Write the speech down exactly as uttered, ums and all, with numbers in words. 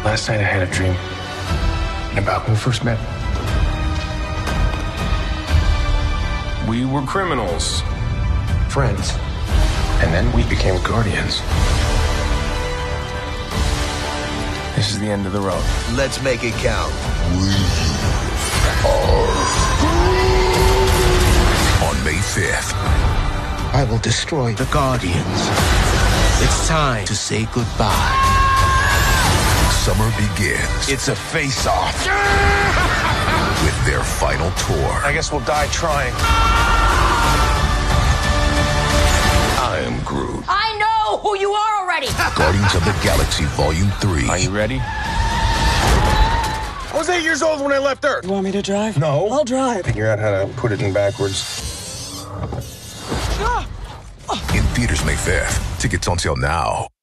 Last night I had a dream about when we first met. We were criminals, friends, and then we became guardians. This is the end of the road. Let's make it count. We are on May fifth. I will destroy the Guardians. It's time to say goodbye. Summer begins. It's a face-off. With their final tour. I guess we'll die trying. I am Groot. I know who you are already. Guardians of the Galaxy Volume three. Are you ready? I was eight years old when I left Earth. You want me to drive? No. I'll drive. Figure out how to put it in backwards. In theaters May fifth. Tickets on sale now.